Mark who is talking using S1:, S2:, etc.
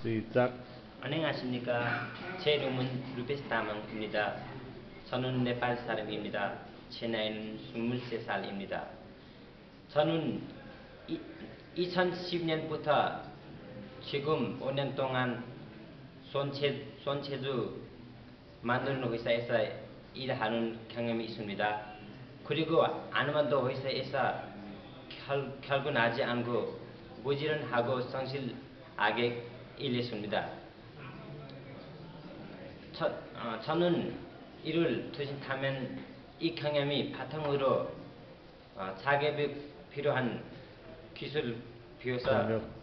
S1: 시작.
S2: 안녕하십니까. 제 이름은 루페스 다망입니다. 저는 네팔 사람입니다. 제 나이는 23살입니다. 저는 2010년부터 지금 5년 동안 손재주 만드는 회사에서 일하는 경험이 있습니다. 그리고 아무도 회사에서 결근하지 않고 부지런하고 성실하게 일했습니다. 저는 이를 투신하면 이 경험이 바탕으로 자격이 필요한 기술을 배워서